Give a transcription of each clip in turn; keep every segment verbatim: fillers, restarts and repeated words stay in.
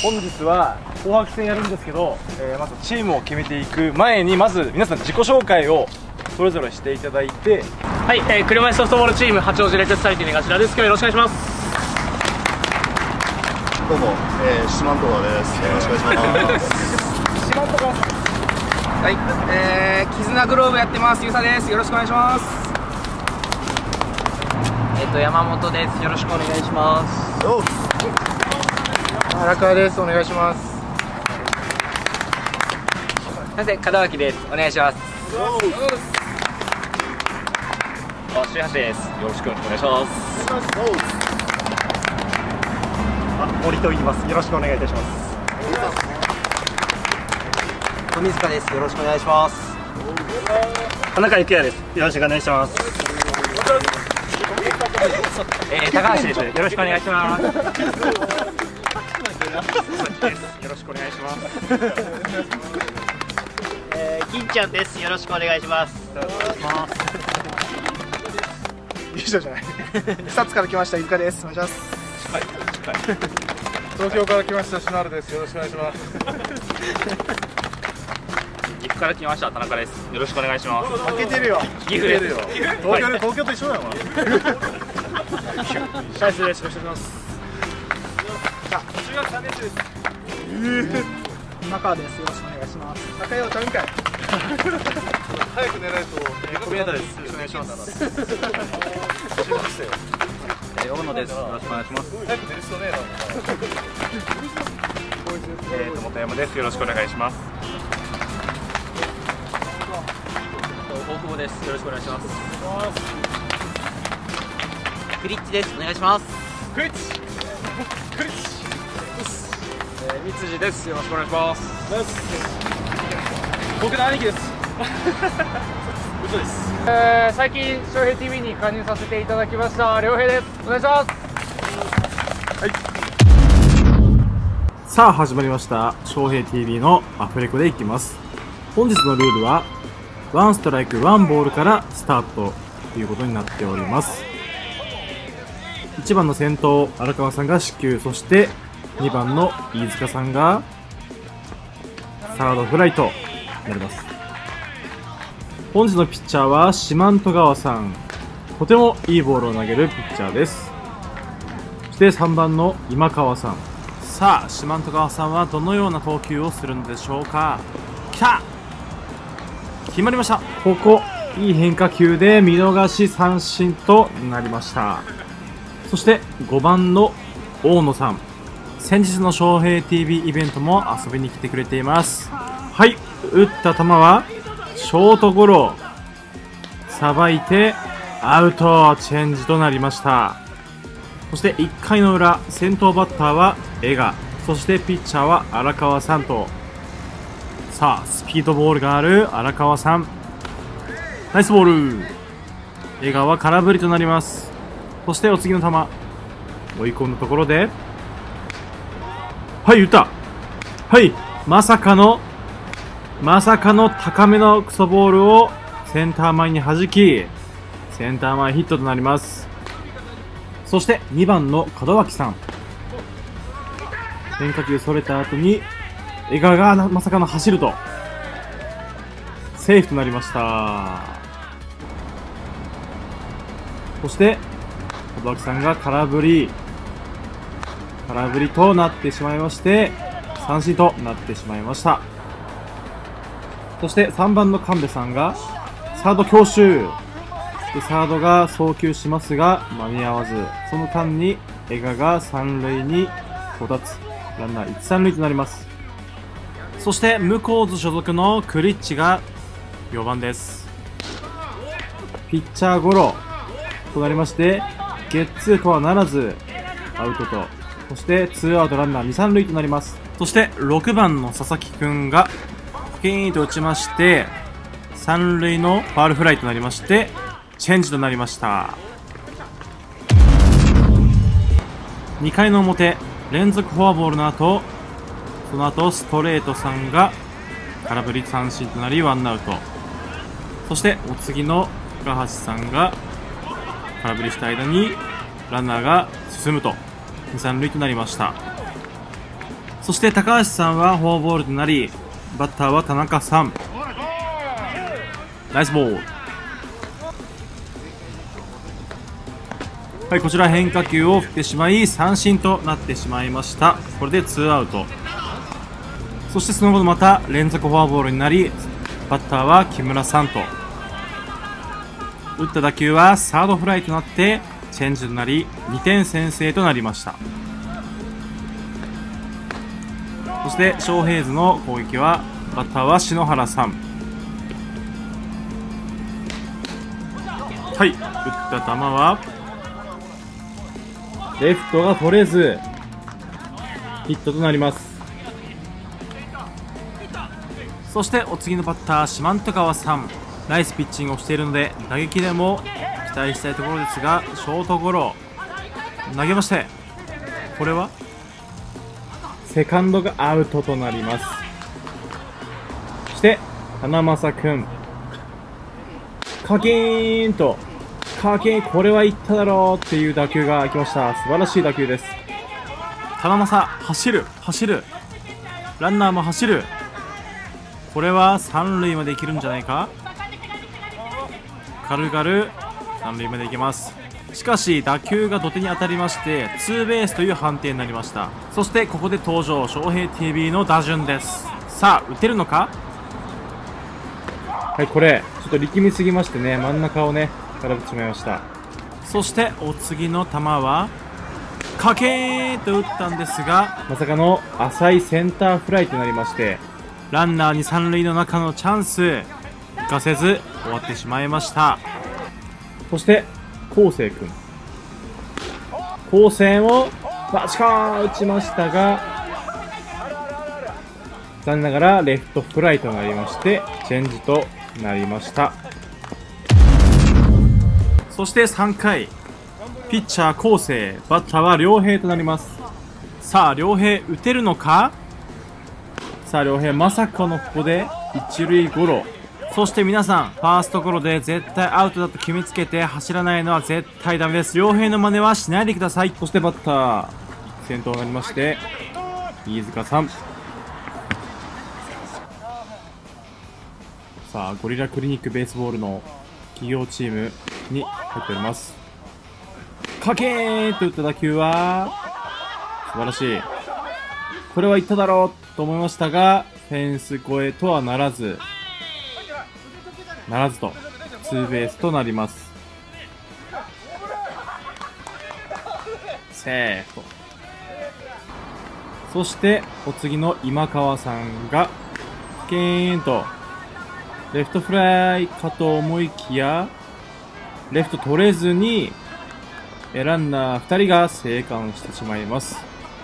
本日は紅白戦やるんですけど、えー、まずチームを決めていく前にまず皆さん自己紹介をそれぞれしていただいて、 はい、えー、車椅子ソフトボールチーム八王子レッドソサイティの頭です。今日はよろしくお願いします。 どうも、えー、四万十川です。よろしくお願いします。 四万十川さん。 はい、えー、絆グローブやってます。ゆうさです。よろしくお願いします。 えっと山本です。よろしくお願いします。 おう。 荒川です。お願いします。 さて門脇です。お願いします。 あ、周橋です。よろしくお願いします。 あ、森と言います。よろしくお願いいたします。 富塚です。よろしくお願いします。 田中幸也です。よろしくお願いします。 えー、高橋です。よろしくお願いします。 よろしくお願いします。 えー、金ちゃんです。よろしくお願いします。 優勝じゃない。草津から来ましたゆかです。お願いします。 はい、はい。東京から来ました篠原です。よろしくお願いします。 岐阜から来ました田中です。よろしくお願いします。 負けてるよ。 岐阜です。 東京で東京と一緒だよな。 シャイスです。よろしくお願いします。 中学さんねん生です。 今川です。よろしくお願いします。高いお茶みかい。 早く寝ないと。小宮田です。よろしくお願いします。 えー、大野です。よろしくお願いします。 早く寝る人ねえな。えーと本山です。よろしくお願いします。 大久保です。よろしくお願いします。クリッチです。お願いします。 クリッチ。クリッチ。 えー、三辻です。よろしくお願いします。 僕の兄貴です。嘘です。 えー、最近翔平 ティーブイ に加入させていただきました良平です。お願いします。 さあ始まりました翔平 ティーブイ のアフレコでいきます。本日のルールはワンストライクワンボールからスタートということになっております。いちばんの先頭荒川さんが四球、そしてにばんの飯塚さんがサードフライとなります。本日のピッチャーは四万十川さん、とてもいいボールを投げるピッチャーです。そしてさんばんの今川さん、さあ四万十川さんはどのような投球をするのでしょうか。きた、決まりました。ここいい変化球で見逃し三振となりました。そしてごばんの大野さん、先日の翔平 ティーブイ イベントも遊びに来てくれています。はい、打った球はショートゴロ、さばいてアウト、チェンジとなりました。そしていっかいの裏、先頭バッターは江賀、そしてピッチャーは荒川さんと、さあスピードボールがある荒川さん、ナイスボール。江賀は空振りとなります。そしてお次の球、追い込んだところで、はい、打った。はい、まさかのまさかの高めのクソボールをセンター前に弾き、センター前ヒットとなります。そしてにばんの門脇さん、変化球それた後に江川がまさかの走るとセーフとなりました。そして門脇さんが空振り空振りとなってしまいまして、三振となってしまいました。そしてさんばんの神戸さんがサード強襲で、サードが送球しますが間に合わず、その間に江川が三塁に到達、ランナーいち、さん塁となります。そして向こう図所属のクリッチがよばんです。ピッチャーゴロとなりまして、ゲッツーとはならずアウトと、そしてツーアウトランナーに、さん塁となります。そしてろくばんの佐々木くんがピーンと打ちまして、三塁のファウルフライとなりまして、チェンジとなりました。にかいの表、連続フォアボールの後、その後ストレートさんが空振り三振となりワンアウト。そしてお次の高橋さんが空振りした間にランナーが進むとに、さん塁となりました。 そして高橋さんはフォアボールとなり、バッターは田中さん。ナイスボール。はい、こちら変化球を振ってしまい三振となってしまいました。これでツーアウト。そしてその後また連続フォアボールになり、バッターは木村さんと。打った打球はサードフライとなってチェンジとなりにてん先制となりました。そしてショーヘイズの攻撃はバッターは篠原さん。はい、打った球はレフトが取れずヒットとなります。そしてお次のバッター四万十川さん、ナイスピッチングをしているので打撃でも期待したいところですが、ショートゴロ投げまして、これはセカンドがアウトとなります。そして花正くん、カキーンとカキーン、これはいっただろうっていう打球が来ました。素晴らしい打球です。花正走る走る、ランナーも走る。これは三塁まで行けるんじゃないか。軽々三塁まで行けます。しかし打球が土手に当たりましてツーベースという判定になりました。そしてここで登場、翔平 ティービー の打順です。さあ打てるのか。はい、これちょっと力みすぎましてね、真ん中をね空振ってしまいました。そしてお次の球はカケーと打ったんですが、まさかの浅いセンターフライとなりまして、ランナーに三塁の中のチャンス生かせず終わってしまいました。そして昴生君、昴生をバチカーン打ちましたが、残念ながらレフトフライとなりましてチェンジとなりました。そしてさんかい、ピッチャー昴生、バッターは良平となります。さあ良平打てるのか。さあ良平まさかのここで一塁ゴロ。そして皆さんファーストゴロで絶対アウトだと決めつけて走らないのは絶対ダメです。良平の真似はしないでください。そしてバッター先頭になりまして飯塚さん。さあゴリラクリニックベースボールの企業チームに入っております。カケーンと打った打球は素晴らしい。これはいっただろうと思いましたがフェンス越えとはならずならずとツーベースとなります。セーフ。そしてお次の今川さんがケーンとレフトフライかと思いきやレフト取れずにランナーふたりが生還してしまいます。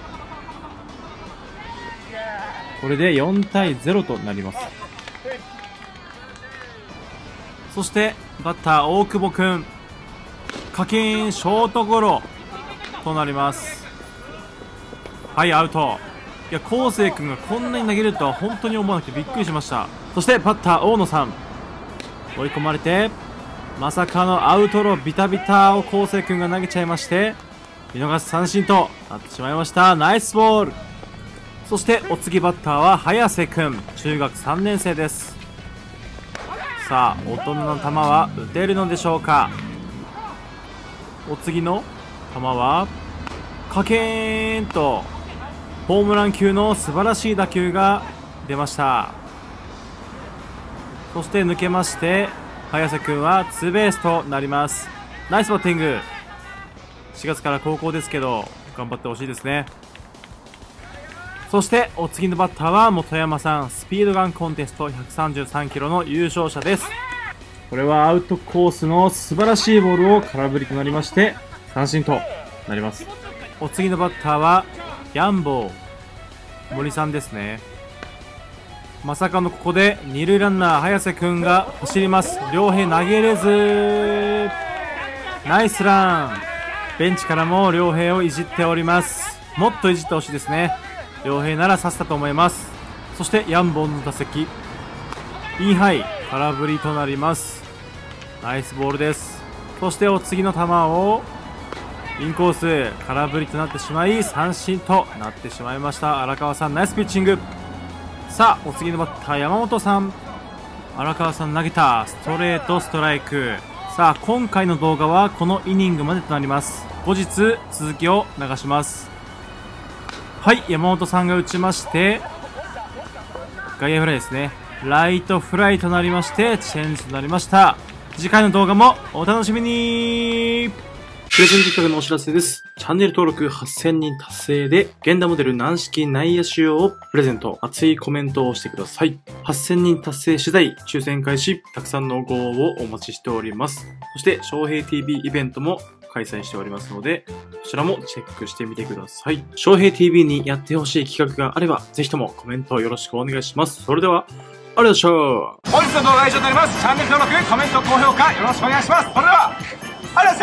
これでよんたいゼロとなります。そしてバッター大久保くん、カキーンショートゴロとなります。はい、アウト。いや昴生くんがこんなに投げるとは本当に思わなくてびっくりしました。そしてバッター大野さん、追い込まれてまさかのアウトロービタビタを昴生くんが投げちゃいまして見逃し三振となってしまいました。ナイスボール。そしてお次バッターは早瀬くん、中学さんねん生です。さあ大人の球は打てるのでしょうか。お次の球はカケーンとホームラン級の素晴らしい打球が出ました。そして抜けまして早瀬くんはツーベースとなります。ナイスバッティング。しがつから高校ですけど頑張ってほしいですね。そしてお次のバッターは本山さん、スピードガンコンテストひゃくさんじゅうさんキロの優勝者です。これはアウトコースの素晴らしいボールを空振りとなりまして三振となります。お次のバッターはヤンボー森さんですね。まさかのここで二塁ランナー早瀬くんが走ります。両平投げれずナイスラン。ベンチからも両平をいじっております。もっといじってほしいですね。両平なら刺したと思います。そしてヤンボーの打席インハイ空振りとなります。ナイスボールです。そしてお次の球をインコース空振りとなってしまい三振となってしまいました。荒川さんナイスピッチング。さあお次のバッター山本さん、荒川さん投げたストレートストライク。さあ今回の動画はこのイニングまでとなります。後日続きを流します。はい、山本さんが打ちまして外野フライですね。ライトフライとなりましてチェンジとなりました。次回の動画もお楽しみに。プレゼント企画のお知らせです。チャンネル登録はっせんにん達成で、源田モデル軟式内野手用をプレゼント。熱いコメントをしてください。はっせんにん達成次第、抽選開始、たくさんのご応募をお待ちしております。そして、翔平 ティービー イベントも開催しておりますので、こちらもチェックしてみてください。翔平 ティービー にやってほしい企画があれば、ぜひともコメントをよろしくお願いします。それでは、ありがとうございました。 本日の動画は以上になります。チャンネル登録、コメント、高評価よろしくお願いします。それでは、ありがとうございました。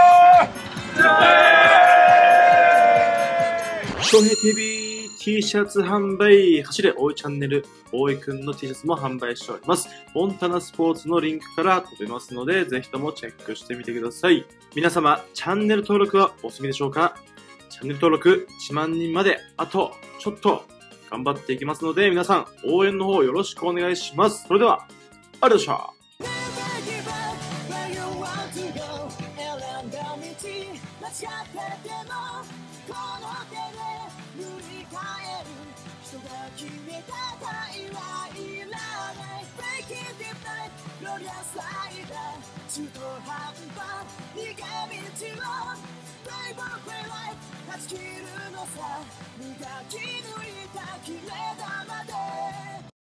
翔平 ティービー T シャツ販売、走れ大井チャンネル、大井くんの T シャツも販売しております。モンタナスポーツのリンクから飛べますので、ぜひともチェックしてみてください。皆様、チャンネル登録はお済みでしょうか？チャンネル登録いちまんにんまで、あとちょっと頑張っていきますので、皆さん応援の方よろしくお願いします。それでは、ありがとうございました。間違っててもこの手で塗り替える人が決めた愛はいらない Break it deep night ロリアスライダー中途半端逃げ道を Play for play life 断ち切るのさ磨き抜いた切れ玉で